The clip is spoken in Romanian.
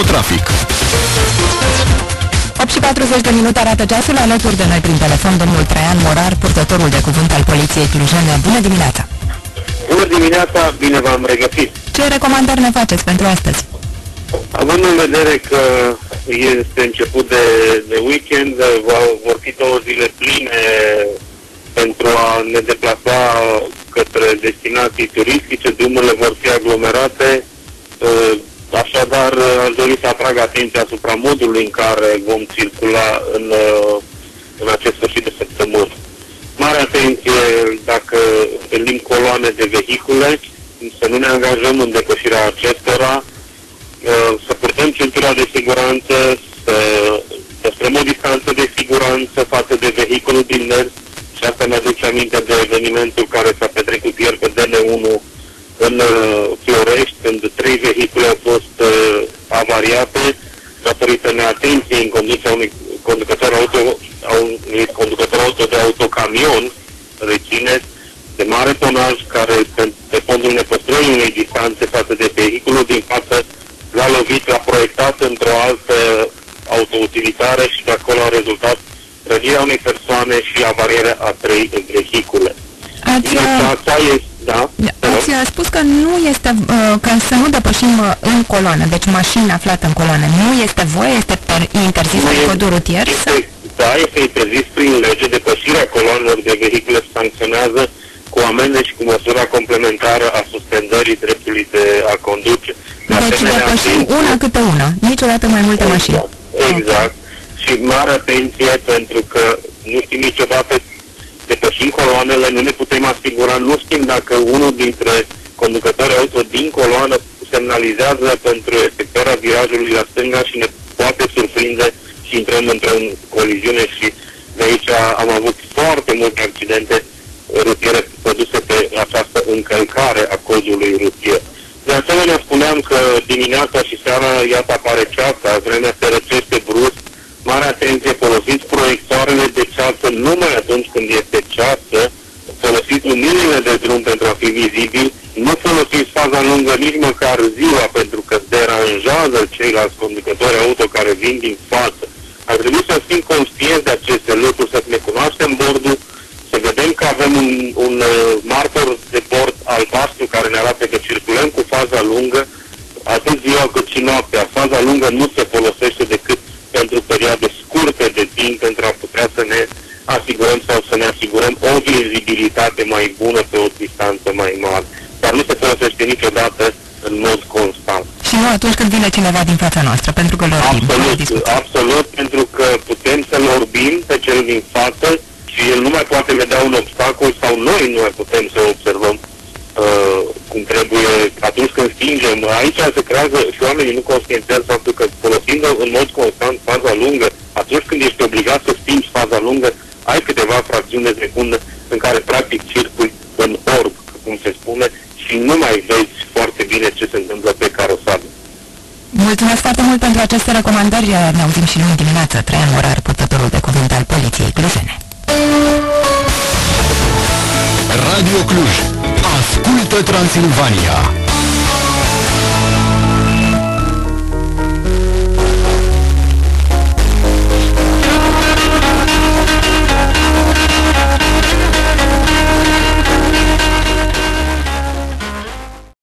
Infotrafic. 8:40 de minute arată ceasul, alături de noi prin telefon domnul Traian Morar, purtătorul de cuvânt al Poliției Clujene. Bună dimineața! Bună dimineața, bine v-am regăsit! Ce recomandări ne faceți pentru astăzi? Având în vedere că este început de weekend, vor fi 2 zile pline pentru a ne deplasa către destinații turistice, drumurile vor fi aglomerate, așadar aș dori să atrag atenția asupra modului în care vom circula în acest sfârșit de săptămână. Mare atenție dacă întâlnim coloane de vehicule, să nu ne angajăm în depășirea acestora, să purtăm centura de siguranță, să păstrăm o distanță de siguranță față de vehiculul din mers. Și asta ne aduce aminte de evenimentul care s-a petrecut ieri pe DN1 în Florești, când 3 vehicule au fost avariate datorită neatenției în condiția unui conducător auto de autocamion, rețineți, de mare tonaj, care pe fondul nepăstrării unei distanțe față de vehiculul din față l-a lovit, l-a proiectat într-o altă autoutilitară și de acolo a rezultat rănirea unei persoane și avarierea a 3 vehicule. Ați spus că nu este, că să nu depășim în coloană, deci mașina aflată în coloană. Nu este voie, este interzis de codul rutier? Da, este interzis prin lege. Depășirea coloanelor de vehicule sancționează cu amende și cu măsura complementară a suspendării dreptului de a conduce. Deci depășim una câte una, niciodată mai multe mașini. Exact. Și mare atenție, pentru că nu știm niciodată, depășim coloanele, nu ne putem asigura, nu știm dacă unul dintre conducătorii auto din coloană semnalizează pentru efectuarea virajului la stânga și ne poate surprinde și intrăm într-o coliziune și de aici am avut foarte multe accidente rutiere produse pe această încălcare a codului rutier. De asemenea, spuneam că dimineața și seara, iată, apare ceața, vremea se răcește brusc. Mare atenție, folosiți proiectoarele de ceață numai atunci când este ceață, folosiți luminile de drum pentru a fi vizibil, nu folosiți faza lungă nici măcar ziua, pentru că deranjează ceilalți conducători auto care vin din față. Ar trebui să fim conștienți de aceste lucruri, să ne cunoaștem bordul, să vedem că avem un martor de bord albastru care ne arată că circulăm cu faza lungă, atât ziua cât și noaptea. Faza lungă nu se folosește decât pentru perioade scurte de timp, pentru a putea să ne asigurăm sau să ne asigurăm o vizibilitate mai bună pe o distanță mai mare. Dar nu se folosește niciodată în mod constant. Și nu atunci când vine cineva din fața noastră, pentru că îl orbim. Absolut, pentru că putem să-l orbim pe cel din față și el nu mai poate vedea un obstacol sau noi nu mai putem să observăm cum trebuie atunci când stingem. Aici se creează și oamenii nu conștientizează faptul că folosind în mod constant faza lungă, atunci când ești obligat să stingi faza lungă, ai câteva fracțiuni de secundă în care practic circuli în orb, cum se spune, și nu mai vezi foarte bine ce se întâmplă pe carosadă. Mulțumesc foarte mult pentru aceste recomandări. Ne auzim și luni dimineață. Traian Morar, purtătorul de cuvânt al Poliției Clujene. Radio Cluj. Ascultă Transilvania.